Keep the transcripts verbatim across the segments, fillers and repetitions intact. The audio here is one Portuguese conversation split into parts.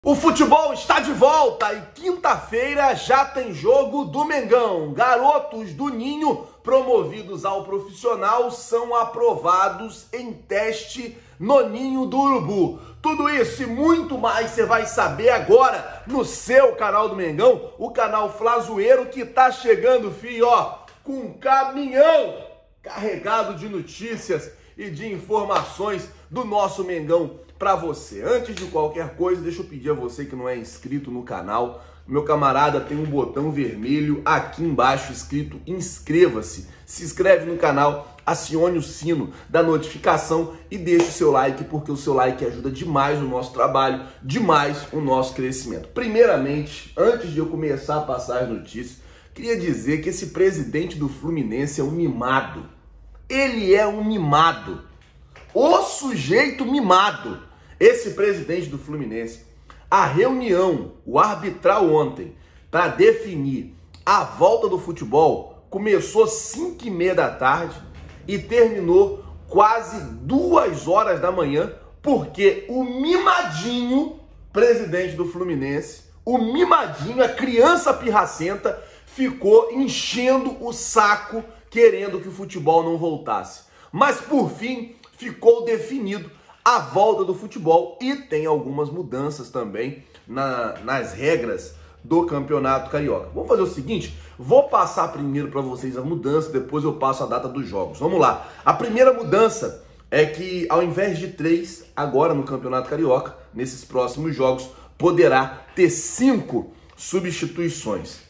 O futebol está de volta e quinta-feira já tem jogo do Mengão. Garotos do Ninho, promovidos ao profissional, são aprovados em teste no Ninho do Urubu. Tudo isso e muito mais você vai saber agora no seu canal do Mengão, o canal Flazoeiro, que tá chegando, filho, ó, com um caminhão carregado de notícias e de informações do nosso Mengão para você. Antes de qualquer coisa, deixa eu pedir a você que não é inscrito no canal, meu camarada, tem um botão vermelho aqui embaixo escrito inscreva-se. Se inscreve no canal, acione o sino da notificação e deixe o seu like, porque o seu like ajuda demais o nosso trabalho, demais o nosso crescimento. Primeiramente, antes de eu começar a passar as notícias, queria dizer que esse presidente do Fluminense é um mimado. Ele é um mimado. O sujeito mimado. Esse presidente do Fluminense, a reunião, o arbitral ontem, para definir a volta do futebol, começou às cinco e meia da tarde e terminou quase duas horas da manhã, porque o mimadinho presidente do Fluminense, o mimadinho, a criança pirracenta, ficou enchendo o saco, querendo que o futebol não voltasse. Mas, por fim, ficou definido a volta do futebol e tem algumas mudanças também na, nas regras do Campeonato Carioca. Vamos fazer o seguinte, vou passar primeiro para vocês a mudança, depois eu passo a data dos jogos. Vamos lá. A primeira mudança é que, ao invés de três, agora no Campeonato Carioca, nesses próximos jogos, poderá ter cinco substituições.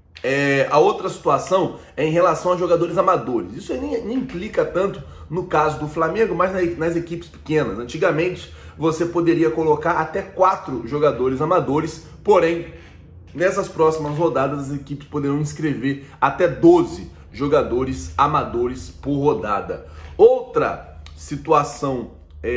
É, a outra situação é em relação a jogadores amadores. Isso aí nem, nem implica tanto no caso do Flamengo, mas nas, nas equipes pequenas. Antigamente, você poderia colocar até quatro jogadores amadores, porém, nessas próximas rodadas, as equipes poderão inscrever até doze jogadores amadores por rodada. Outra situação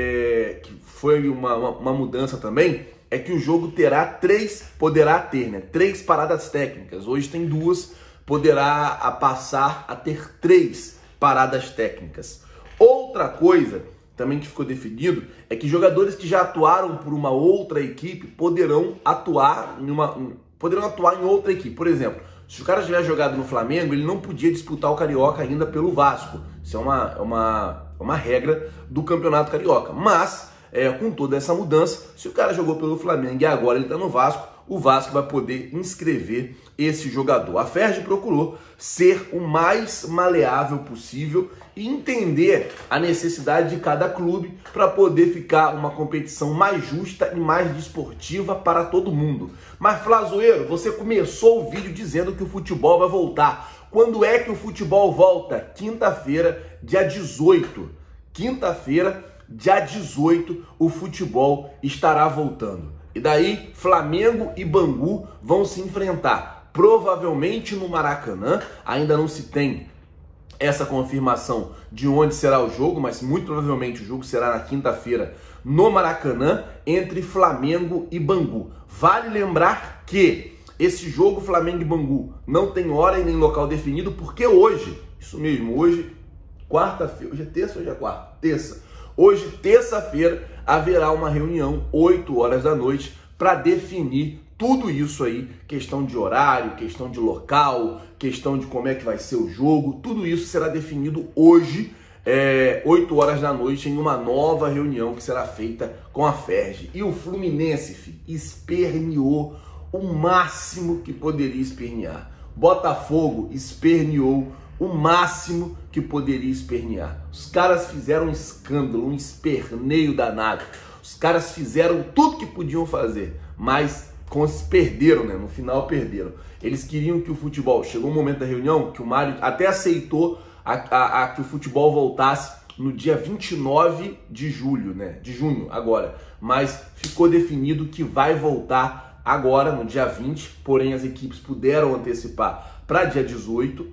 é, que foi uma, uma, uma mudança também, é que o jogo terá três, poderá ter, né, três paradas técnicas. Hoje tem duas, poderá a passar a ter três paradas técnicas. Outra coisa também que ficou definido é que jogadores que já atuaram por uma outra equipe poderão atuar em uma, poderão atuar em outra equipe. Por exemplo, se o cara tiver jogado no Flamengo, ele não podia disputar o Carioca ainda pelo Vasco. Isso é uma, é uma, uma regra do Campeonato Carioca. Mas É, com toda essa mudança, se o cara jogou pelo Flamengo e agora ele está no Vasco, o Vasco vai poder inscrever esse jogador. A Ferj procurou ser o mais maleável possível e entender a necessidade de cada clube para poder ficar uma competição mais justa e mais desportiva para todo mundo. Mas, Flazoeiro, você começou o vídeo dizendo que o futebol vai voltar. Quando é que o futebol volta? Quinta-feira, dia dezoito. Quinta-feira, dia dezoito, o futebol estará voltando. E daí, Flamengo e Bangu vão se enfrentar, provavelmente no Maracanã. Ainda não se tem essa confirmação de onde será o jogo, mas muito provavelmente o jogo será na quinta-feira no Maracanã, entre Flamengo e Bangu. Vale lembrar que esse jogo Flamengo e Bangu não tem hora e nem local definido, porque hoje, isso mesmo, hoje, quarta-feira, hoje é terça ou hoje é quarta? Terça. Hoje, terça-feira, haverá uma reunião, oito horas da noite, para definir tudo isso aí, questão de horário, questão de local, questão de como é que vai ser o jogo, tudo isso será definido hoje, é, oito horas da noite, em uma nova reunião que será feita com a Ferj. E o Fluminense, filho, esperneou o máximo que poderia espernear. Botafogo esperneou o máximo que poderia espernear. Os caras fizeram um escândalo, um esperneio danado. Os caras fizeram tudo que podiam fazer, mas perderam, né? No final perderam. Eles queriam que o futebol... Chegou um momento da reunião que o Mário até aceitou a, a, a que o futebol voltasse no dia vinte e nove de julho, né? De junho, agora. Mas ficou definido que vai voltar agora, no dia vinte, porém as equipes puderam antecipar para dia dezoito.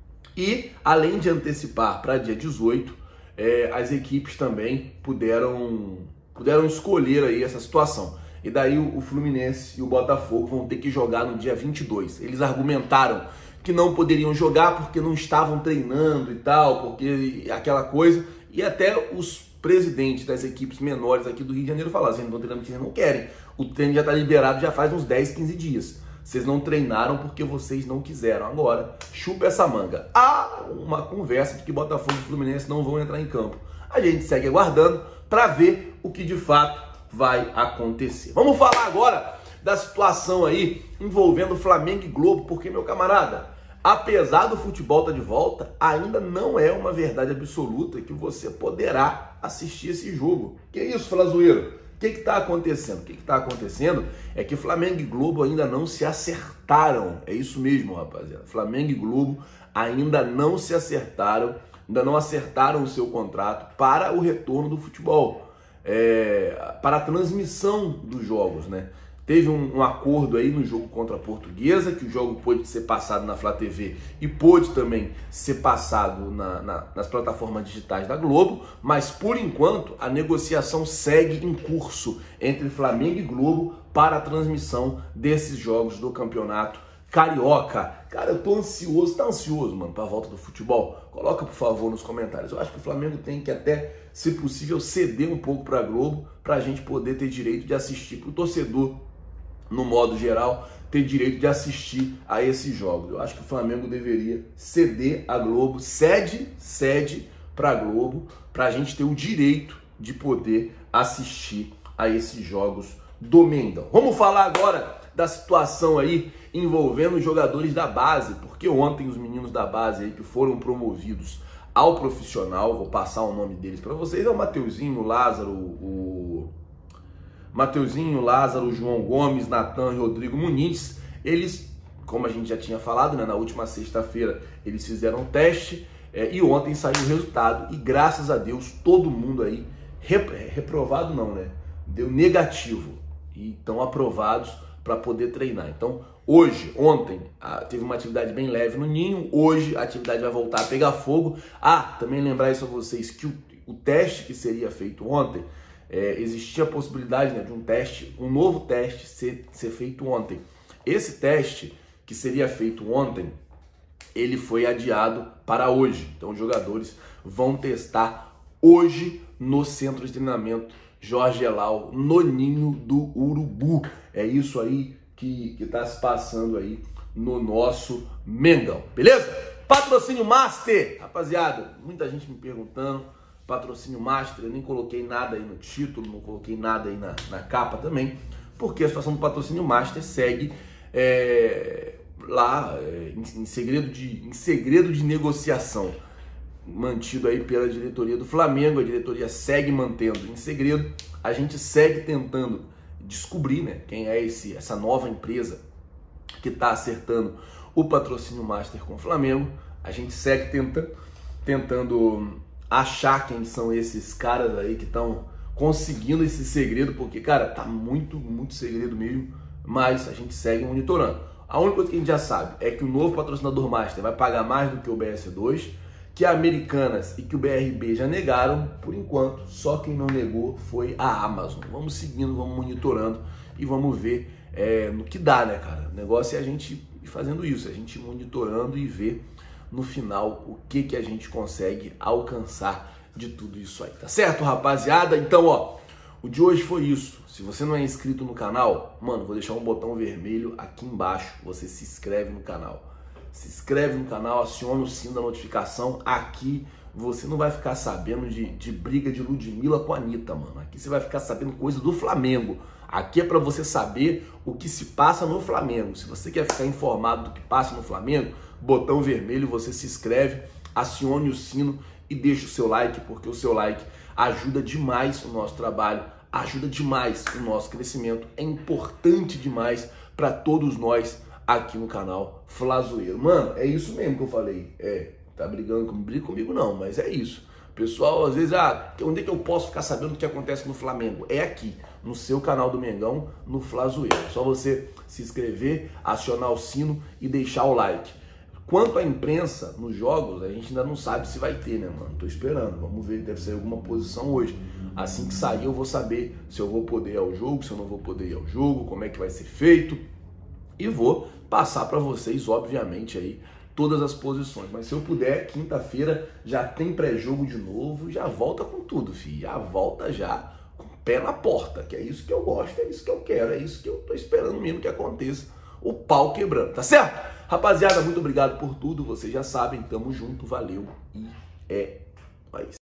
E, além de antecipar para dia dezoito, é, as equipes também puderam, puderam escolher aí essa situação. E daí o, o Fluminense e o Botafogo vão ter que jogar no dia vinte e dois. Eles argumentaram que não poderiam jogar porque não estavam treinando e tal, porque aquela coisa. E até os presidentes das equipes menores aqui do Rio de Janeiro falaram assim, não estão treinando porque eles não querem. O treino já está liberado já faz uns dez, quinze dias. Vocês não treinaram porque vocês não quiseram. Agora, chupa essa manga. Há uma conversa de que Botafogo e Fluminense não vão entrar em campo. A gente segue aguardando para ver o que de fato vai acontecer. Vamos falar agora da situação aí envolvendo Flamengo e Globo, porque, meu camarada, apesar do futebol estar de volta, ainda não é uma verdade absoluta que você poderá assistir esse jogo. Que isso, Flazoeiro? O que está acontecendo? O que está acontecendo é que Flamengo e Globo ainda não se acertaram. É isso mesmo, rapaziada. Flamengo e Globo ainda não se acertaram, ainda não acertaram o seu contrato para o retorno do futebol, é, para a transmissão dos jogos, né? Teve um, um acordo aí no jogo contra a Portuguesa, que o jogo pôde ser passado na Flá T V e pôde também ser passado na, na, nas plataformas digitais da Globo, mas por enquanto a negociação segue em curso entre Flamengo e Globo para a transmissão desses jogos do Campeonato Carioca. Cara, eu tô ansioso, tá ansioso, mano, para a volta do futebol? Coloca, por favor, nos comentários. Eu acho que o Flamengo tem que até, se possível, ceder um pouco para a Globo, para a gente poder ter direito de assistir, para o torcedor, no modo geral, ter direito de assistir a esses jogos. Eu acho que o Flamengo deveria ceder a Globo, cede, cede para a Globo, para a gente ter o direito de poder assistir a esses jogos do Mengão. Vamos falar agora da situação aí envolvendo os jogadores da base, porque ontem os meninos da base aí que foram promovidos ao profissional, vou passar o nome deles para vocês, é o Mateuzinho, o Lázaro, o Mateuzinho, Lázaro, o João Gomes, Natan e Rodrigo Muniz. Eles, como a gente já tinha falado, né, na última sexta-feira eles fizeram um teste é, e ontem saiu o resultado e graças a Deus todo mundo aí, rep reprovado não, né, deu negativo e estão aprovados para poder treinar. Então hoje, ontem, teve uma atividade bem leve no Ninho, hoje a atividade vai voltar a pegar fogo. Ah, também lembrar isso a vocês que o, o teste que seria feito ontem, É, existia a possibilidade, né, de um teste, um novo teste ser, ser feito ontem. Esse teste que seria feito ontem, ele foi adiado para hoje. Então os jogadores vão testar hoje no centro de treinamento Jorge Elal, no Ninho do Urubu. É isso aí que está se passando aí no nosso Mengão, beleza? Patrocínio Master, rapaziada, muita gente me perguntando. Patrocínio Master, eu nem coloquei nada aí no título, não coloquei nada aí na, na capa também, porque a situação do Patrocínio Master segue é, lá é, em, em, segredo de, em segredo de negociação, mantido aí pela diretoria do Flamengo. A diretoria segue mantendo em segredo, a gente segue tentando descobrir, né, quem é esse, essa nova empresa que está acertando o Patrocínio Master com o Flamengo. A gente segue tentando, tentando achar quem são esses caras aí que estão conseguindo esse segredo, porque, cara, tá muito, muito segredo mesmo, mas a gente segue monitorando. A única coisa que a gente já sabe é que o novo patrocinador Master vai pagar mais do que o B S dois, que a Americanas e que o B R B já negaram, por enquanto, só quem não negou foi a Amazon. Vamos seguindo, vamos monitorando e vamos ver é, no que dá, né, cara? O negócio é a gente ir fazendo isso, a gente ir monitorando e ver no final o que que a gente consegue alcançar de tudo isso aí, tá certo, rapaziada? Então, ó, o de hoje foi isso. Se você não é inscrito no canal, mano, vou deixar um botão vermelho aqui embaixo, você se inscreve no canal. Se inscreve no canal, aciona o sino da notificação. Aqui você não vai ficar sabendo de, de briga de Ludmilla com a Anitta, mano. Aqui você vai ficar sabendo coisa do Flamengo. Aqui é para você saber o que se passa no Flamengo. Se você quer ficar informado do que passa no Flamengo, botão vermelho, você se inscreve, acione o sino e deixa o seu like, porque o seu like ajuda demais o nosso trabalho, ajuda demais o nosso crescimento, é importante demais para todos nós aqui no canal Flazoeiro. Mano, é isso mesmo que eu falei. É, tá brigando comigo? Briga comigo não, mas é isso. Pessoal, às vezes, ah, onde é que eu posso ficar sabendo o que acontece no Flamengo? É aqui, no seu canal do Mengão, no Flazoeiro. É só você se inscrever, acionar o sino e deixar o like. Quanto à imprensa nos jogos, a gente ainda não sabe se vai ter, né, mano? Tô esperando, vamos ver, deve ser alguma posição hoje. Assim que sair eu vou saber se eu vou poder ir ao jogo, se eu não vou poder ir ao jogo, como é que vai ser feito. E vou passar para vocês, obviamente, aí todas as posições. Mas se eu puder, quinta-feira já tem pré-jogo de novo, já volta com tudo, filho. Já volta já com pé na porta, que é isso que eu gosto, é isso que eu quero, é isso que eu tô esperando mesmo que aconteça, o pau quebrando, tá certo? Rapaziada, muito obrigado por tudo, vocês já sabem, tamo junto, valeu e é nóis.